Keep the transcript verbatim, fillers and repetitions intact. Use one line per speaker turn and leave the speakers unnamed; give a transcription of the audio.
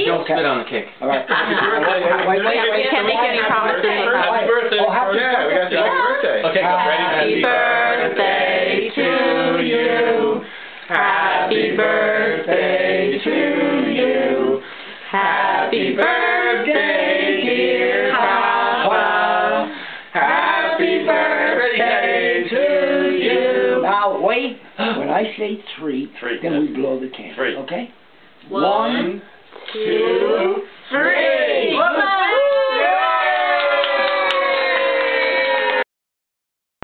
Don't spit on the cake.
All right. Wait, wait, wait, wait.
We can't make any promises.
Happy birthday.
Oh, happy
yeah, we got to sing happy birthday.
Okay, go. Ready?
Happy birthday to you. Happy birthday to you. Happy birthday, dear Papa. Happy birthday to you.
Now, wait. When I say three,
Three,
then
yeah.
we blow the candle.
Three.
Okay?
One, two, three.